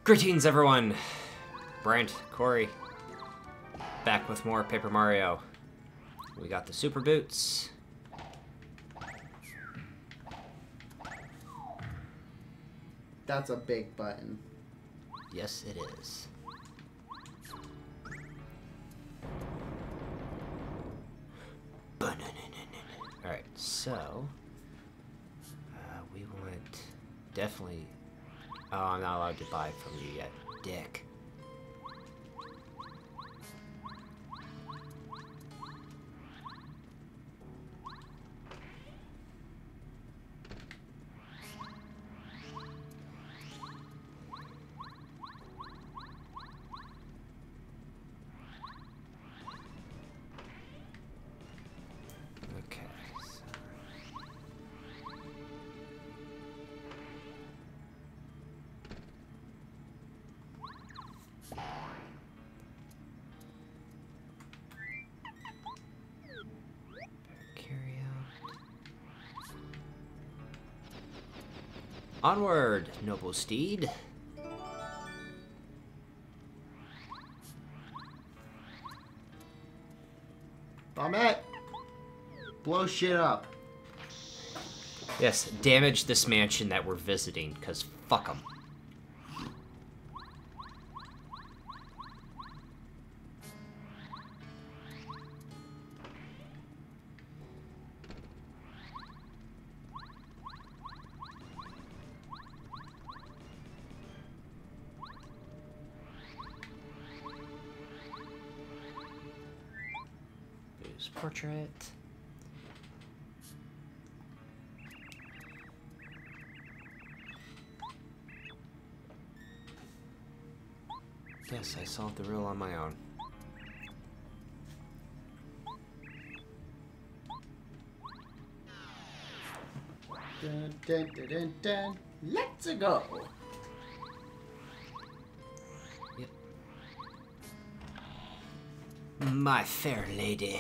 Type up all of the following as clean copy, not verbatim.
Greetings, everyone! Brent, Corey, back with more Paper Mario. We got the Super Boots. That's a big button. Yes, it is. Alright, so... we want... Definitely... Oh, I'm not allowed to buy from you yet. Dick. Okay, so... Carry out. Onward, noble steed. Bombette! Blow shit up. Yes, damage this mansion that we're visiting, because fuck them. Use portrait. Yes, I solved the riddle on my own. Dun, dun, dun, dun, dun. Let's go. Yep. My fair lady.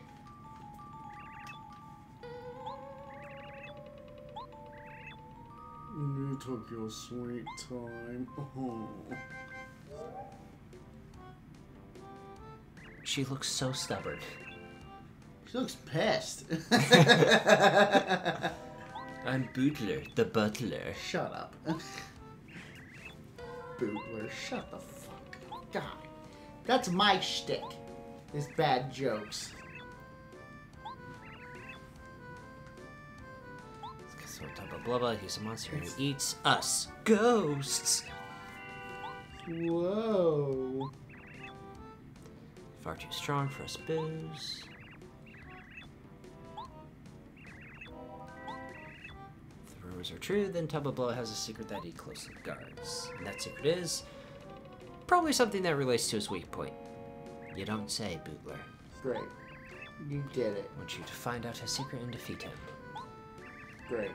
You took your sweet time. Oh. She looks so stubborn. She looks pissed. I'm Bootler, the butler. Shut up. Bootler, shut the fuck up. God. That's my shtick. Is bad jokes. So Tubba Blubba, he's a monster who eats us. Ghosts! Whoa. Far too strong for us boos. If the rumors are true, then Tubba Blubba has a secret that he closely guards. And that secret is... probably something that relates to his weak point. You don't say, Bootler. Great. You did it. I want you to find out his secret and defeat him. Great.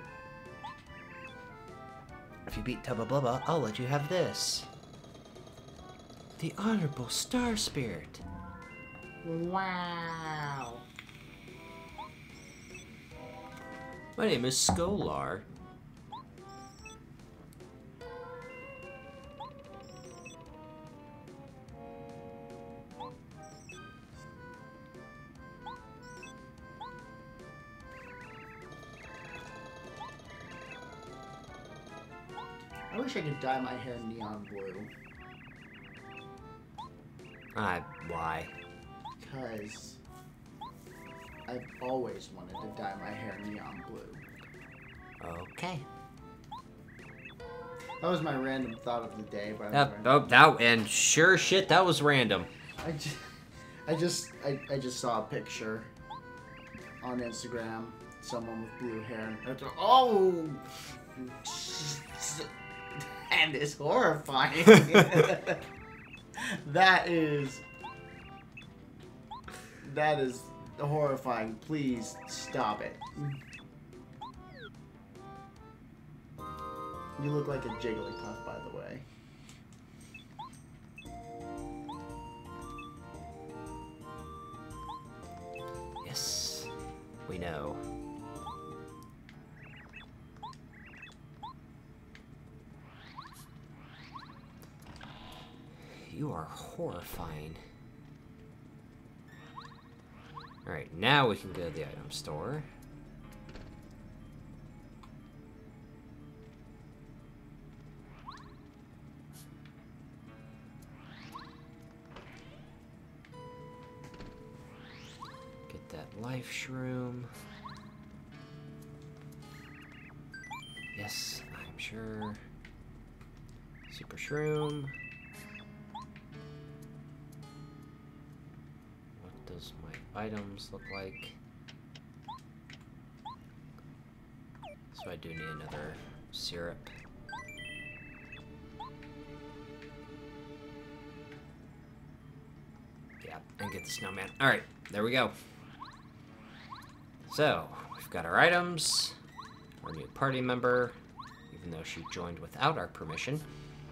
If you beat Tubba Blubba, I'll let you have this. The Honorable Star Spirit. Wow. My name is Skolar. I wish I could dye my hair neon blue. Why? Because I've always wanted to dye my hair neon blue. Okay. That was my random thought of the day, but And sure shit, that was random. I just saw a picture on Instagram, someone with blue hair, and I thought, oh, and it's horrifying. That is horrifying. Please stop it. You look like a Jigglypuff, by the way. Yes, we know. you are horrifying. Alright, now we can go to the item store. Get that life shroom. Yes, I'm sure. Super shroom. What does my items look like? So I do need another syrup. Yeah, and get the snowman. Alright, there we go. So, we've got our items, our new party member, even though she joined without our permission.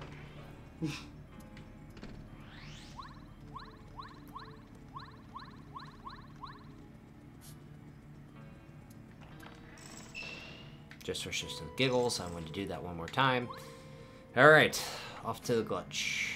Just for shits and giggles, I'm going to do that one more time. Alright, off to the glitch.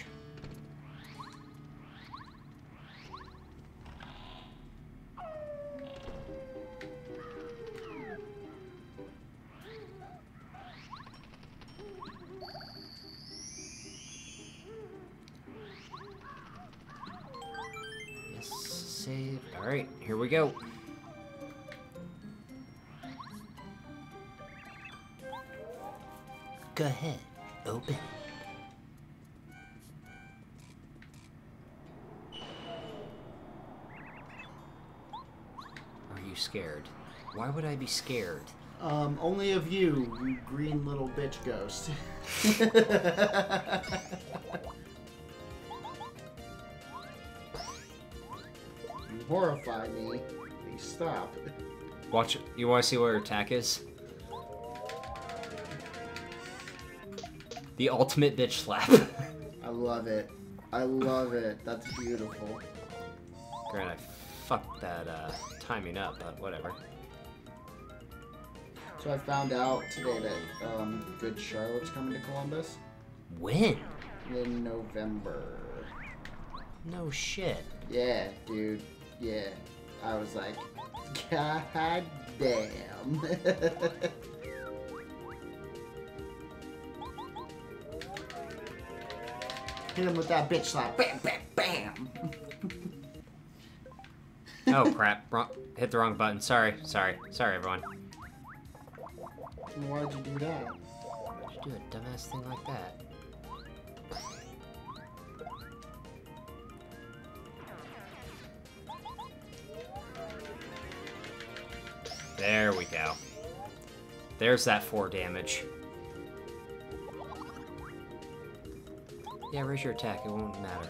Yes, save. Alright, here we go. Go ahead, open. Are you scared? Why would I be scared? Only of you, you green little bitch ghost. You horrify me. Please stop. Watch it. You want to see what her attack is? The ultimate bitch slap. I love it. I love it. That's beautiful. Granted, I fucked that timing up, but whatever. So I found out today that Good Charlotte's coming to Columbus When? in November. No shit. Yeah, dude. Yeah. I was like, God damn. Hit him with that bitch slap. Bam, bam, bam. Oh crap! Hit the wrong button. Sorry, everyone. Why'd you do that? Why'd you do a dumbass thing like that? There we go. There's that 4 damage. Yeah, raise your attack. It won't matter.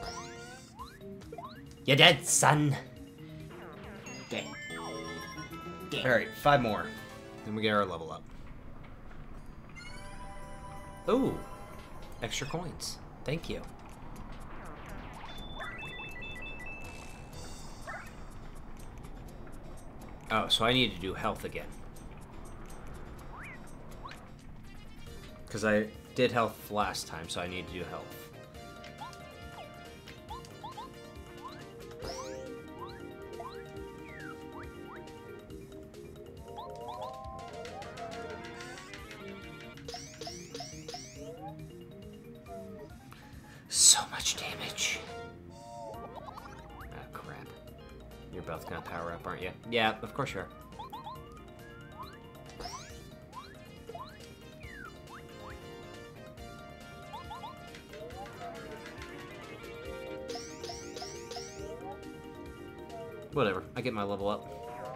You're dead, son. Damn. Alright, 5 more. Then we get our level up. Ooh. Extra coins. Thank you. Oh, so I need to do health again. Because I did health last time, so I need to do health. So much damage. Ah, crap. You're both gonna power up, aren't you? Yeah, of course you are. Whatever, I get my level up.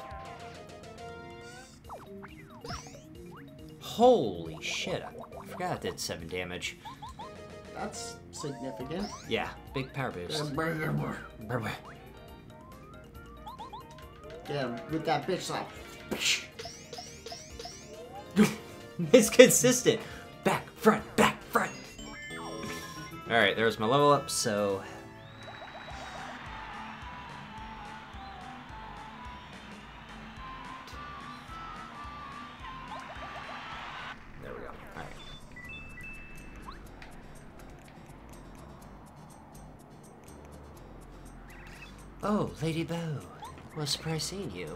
Holy shit, I forgot I did 7 damage. That's significant. Yeah, big power boost. Get him with that bitch slap. It's consistent. Back, front, back, front. Alright, there's my level up, so... There we go. Alright. Oh, Lady Bow. Well, surprised seeing you.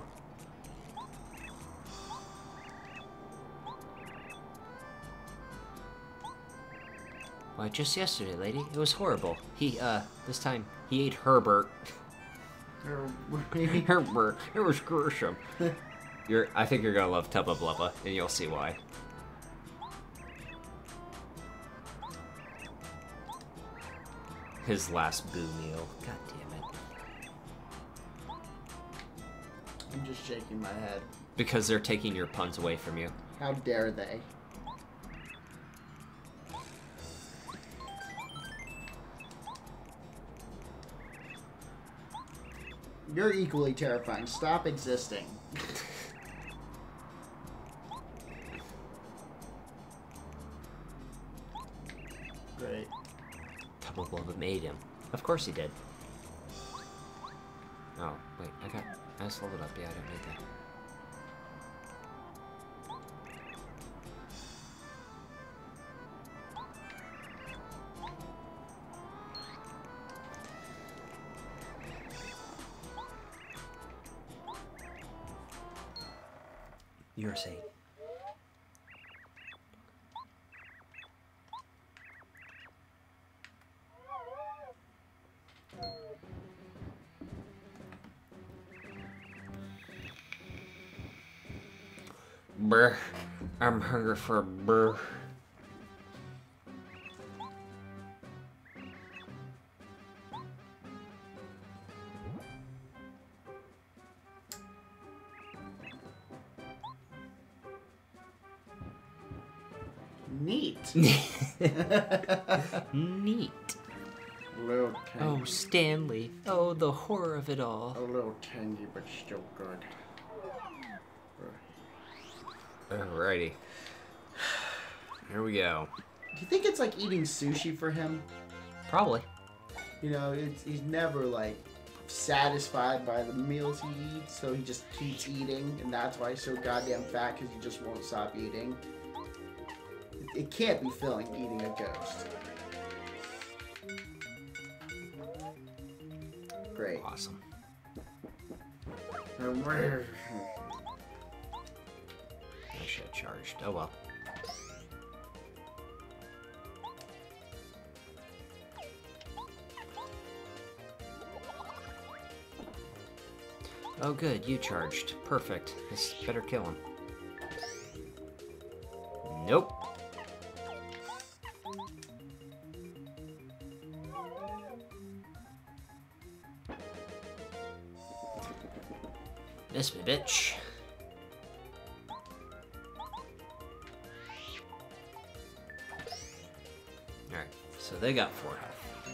Why, just yesterday, lady. It was horrible. This time, he ate Herbert. Herbert. It was gruesome. I think you're gonna love Tubba Blubba, and you'll see why. His last boo meal. God damn it. I'm just shaking my head. Because they're taking your puns away from you. How dare they? You're equally terrifying. Stop existing. Great. Tubba Blubba made him. Of course he did. Oh, wait, I just leveled up. Yeah, I don't need that. You're saying. Brr. I'm hungry for a brr. Neat. Neat. A little tangy. Oh, Stanley. Oh, the horror of it all. A little tangy, but still good. Alrighty. Here we go. Do you think it's like eating sushi for him? Probably. You know, he's never like satisfied by the meals he eats, so he just keeps eating, and that's why he's so goddamn fat, because he just won't stop eating. It can't be filling eating a ghost. Great. Awesome. I should have charged. Oh well. Oh good, you charged. Perfect. This better kill him. Nope. Miss me, bitch. Alright, so they got 4 health.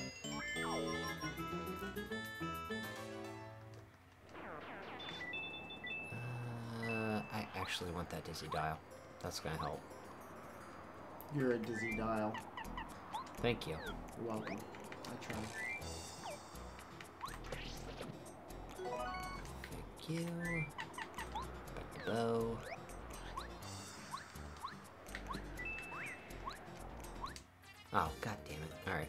I actually want that dizzy dial. That's gonna help. You're a dizzy dial. Thank you. You're welcome. I try. Thank you. Back to bow. Oh, god damn it. Alright.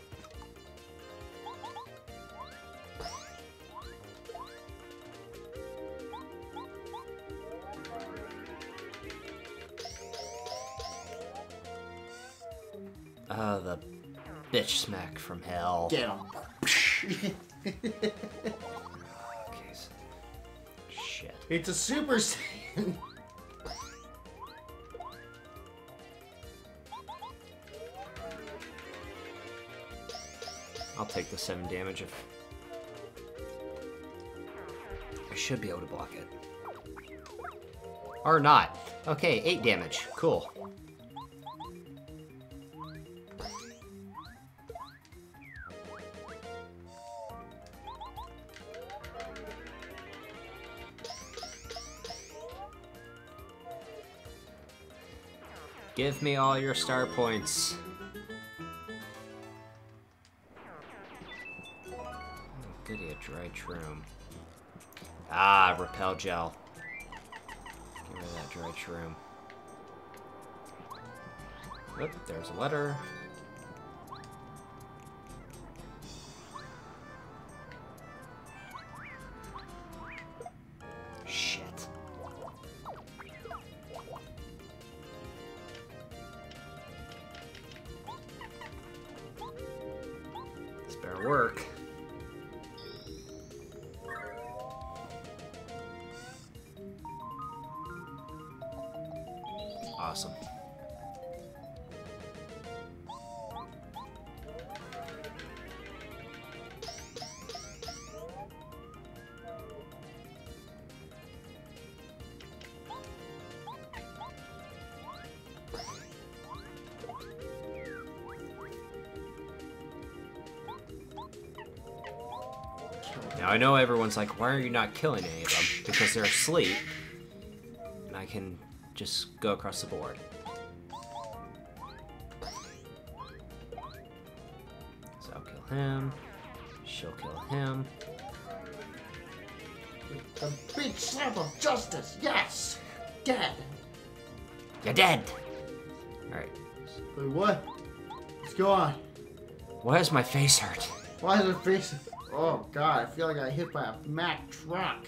Oh, the bitch smack from hell. Get him. Okay, so... Shit. It's a Super Saiyan. I'll take the 7 damage if... I should be able to block it. Or not. Okay, 8 damage. Cool. Give me all your star points. Oh, goody, a dried shroom. Ah, repel gel. Get rid of that dried shroom. Oop, there's a letter. gonna work. Awesome. Now I know everyone's like, why are you not killing any of them? Because they're asleep. And I can just go across the board. So I'll kill him. She'll kill him. The big slap of justice, yes! Dead! You're dead! Alright. Wait, what? What's going on? Why does my face hurt? Why is it facing? Oh god, I feel like I got hit by a Mack truck.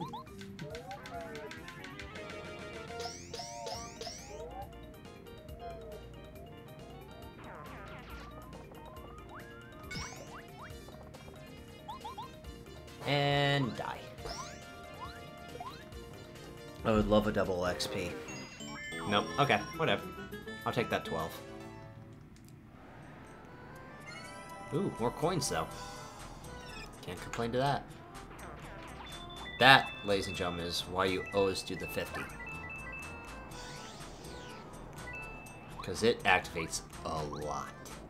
And die. I would love a double XP. Nope. Okay, whatever. I'll take that 12. Ooh, more coins though. Can't complain to that. That, ladies and gentlemen, is why you always do the 50. Because it activates a lot.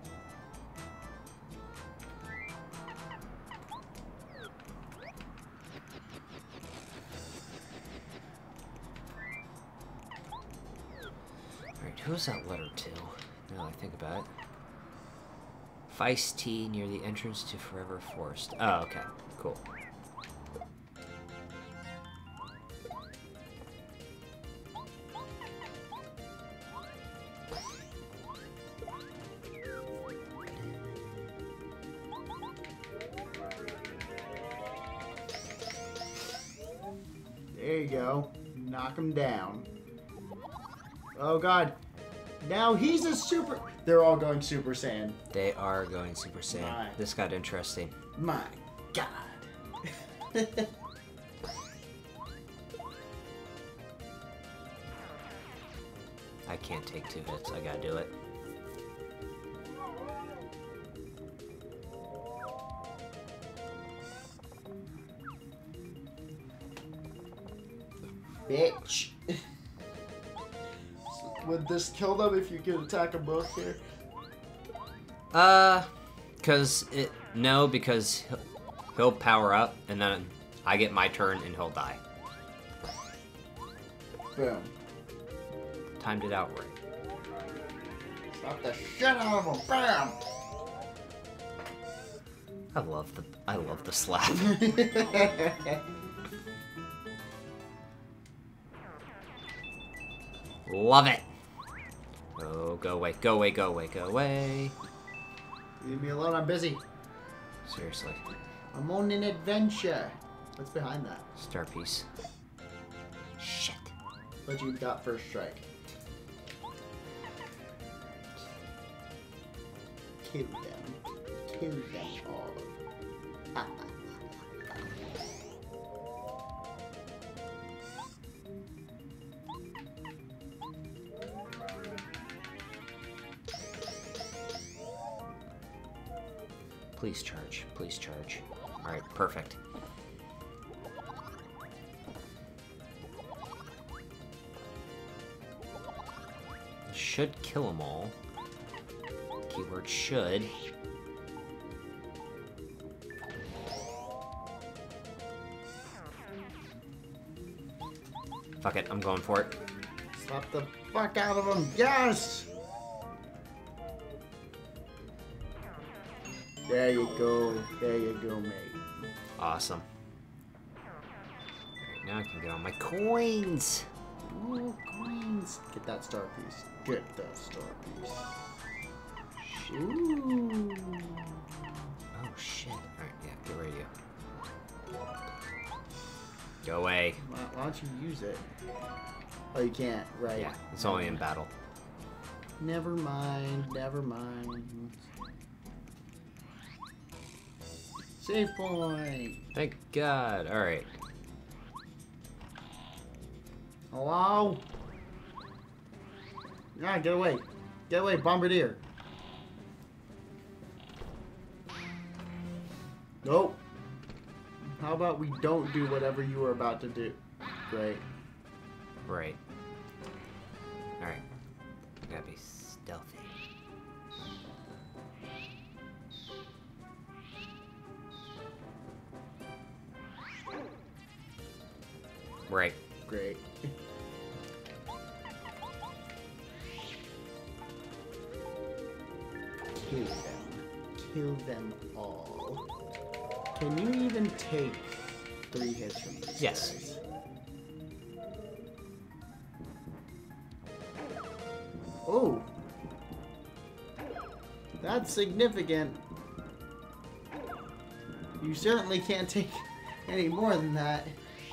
Alright, who's that letter to? Now I think about it. Feisty near the entrance to Forever Forest. Oh, okay. Cool. There you go. Knock him down. Oh god. Now he's a super... They're all going Super Saiyan. They are going Super Saiyan. My. This got interesting. My god. I can't take 2 hits. I gotta do it. Bitch. Would this kill them if you could attack them both here? Because he'll power up, and then I get my turn, and he'll die. Boom. Timed it out right. Slap the shit out of him. Bam! I love the slap. Love it. Oh, go away, go away, go away, go away. Leave me alone, I'm busy. Seriously. I'm on an adventure. What's behind that? Star piece. Shit. What you got first strike? Kill them. Kill them all. Please charge. Please charge. Alright, perfect. Should kill them all. Keyword should. Fuck it, I'm going for it. Slap the fuck out of them. Yes! There you go. There you go, mate. Awesome. Alright, now I can get all my coins. Ooh, coins. Get that star piece. Get that star piece. Ooh. Oh shit. Alright, yeah, get ready to go away. Why don't you use it? Oh, you can't, right? Yeah, it's only in battle. Never mind. Never mind. Save point. Thank God. All right. Hello? Yeah, get away. Get away, Bombardier. Nope. How about we don't do whatever you were about to do? Great. Right. All right. Gotta be stealthy. Right. Great. Kill them. Kill them all. Can you even take 3 hits from these Yes. guys? Oh! That's significant. You certainly can't take any more than that.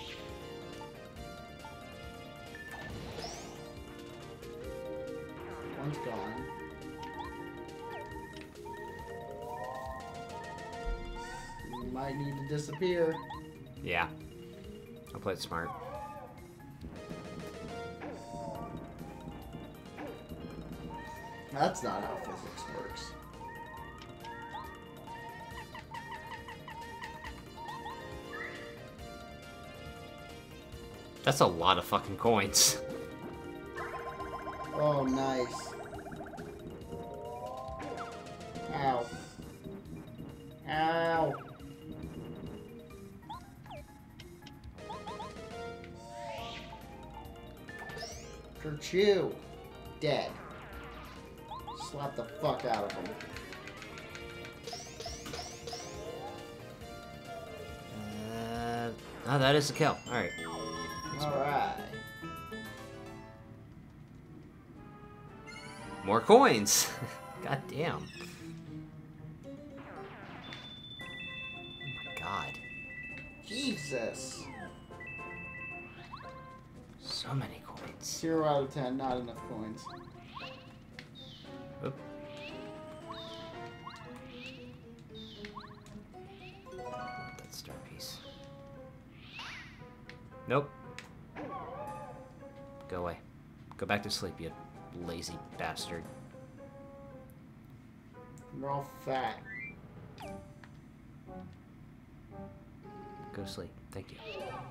One's gone. You might need to disappear. Yeah. I'll play it smart. That's not how physics works. That's a lot of fucking coins. Oh, nice. Ow. Ow. Kerchew. Dead. Slap the fuck out of him. Oh, that is a kill. All right. Alright. More coins. God damn. Oh my god. Jesus. So many coins. 0 out of 10, not enough coins. Oop. That star piece. Nope. Go away. Go back to sleep, you lazy bastard. You're all fat. Go to sleep. Thank you.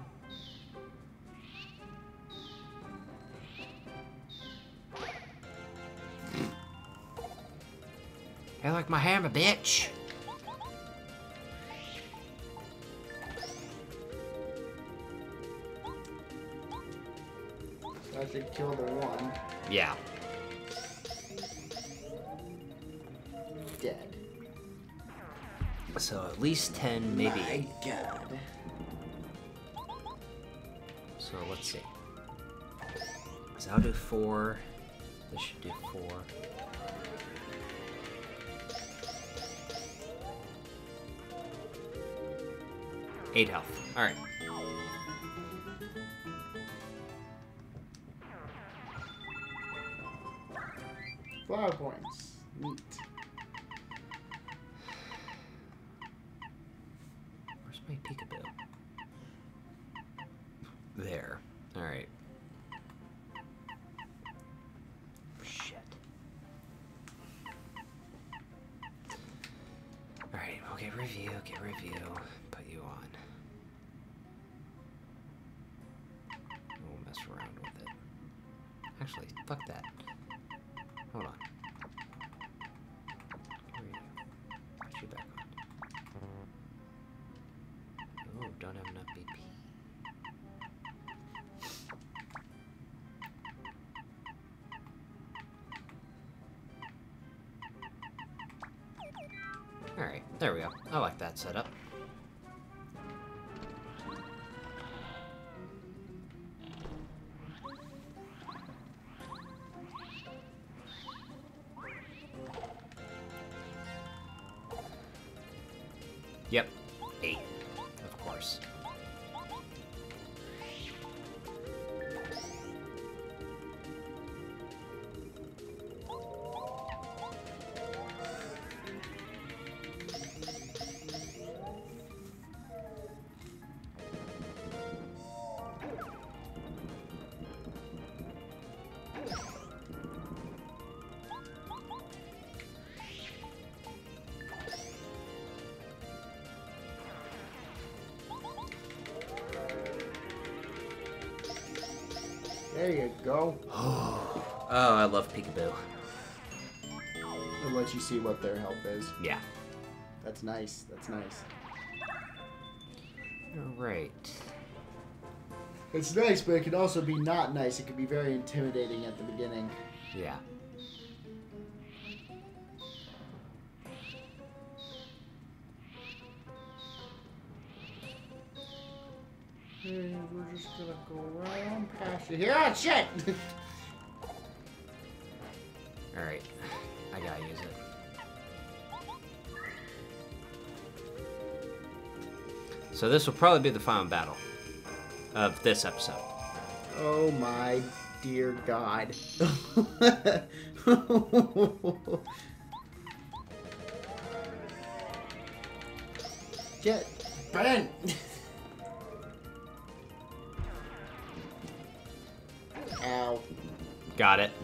I like my hammer, bitch. So I should kill the one. Yeah. Dead. So at least 10, maybe My 8. God. So let's see. So I'll do 4. This should do 4. 8 health. Alright. Flower points. Neat. Where's my peekaboo? There. Alright. Shit. Alright, we'll get review, put you on. We'll mess around with it. Actually, fuck that. Hold on. Put you back on. Oh, don't have enough BP. Alright, there we go. I like that setup. Yep, 8, of course. There you go. Oh, I love Peekaboo. It'll let you see what their health is. Yeah. That's nice. That's nice. Alright. It's nice, but it can also be not nice. It can be very intimidating at the beginning. Yeah. Hey, we're just gonna go around past you here. Ah, shit! Alright. I gotta use it. So this will probably be the final battle of this episode. Oh my dear God. Get bent! Ow. Got it.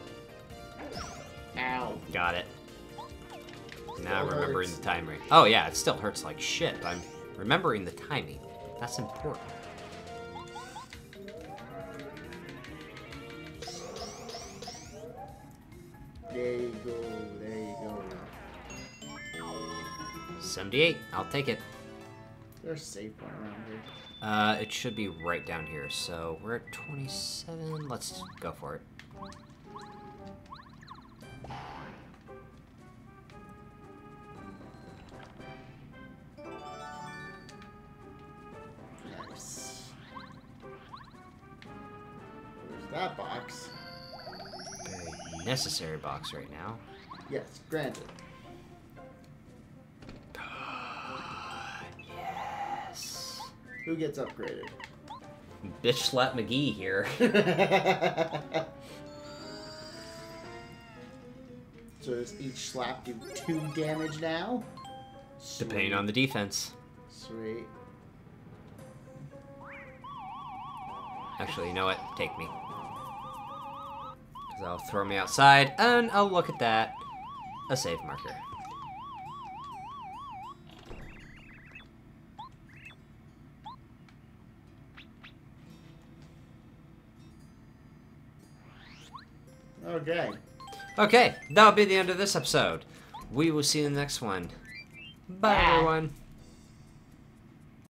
Ow. Got it. Now I'm Still remembering hurts. the timing. Oh yeah, it still hurts like shit, but I'm remembering the timing. That's important. There you go. There you go. 78. I'll take it. There's a safe point around here. It should be right down here. So we're at 27. Let's go for it. Nice. There's that box. Very necessary box right now. Yes, granted. Yes. Who gets upgraded? Bitch slap McGee here. So does each slap do 2 damage now? Depending on the defense. Sweet. Actually, you know what? Take me. Because that'll throw me outside, and I'll look at that. A save marker. Okay. Okay, that'll be the end of this episode. We will see you in the next one. Bye, Bye. everyone.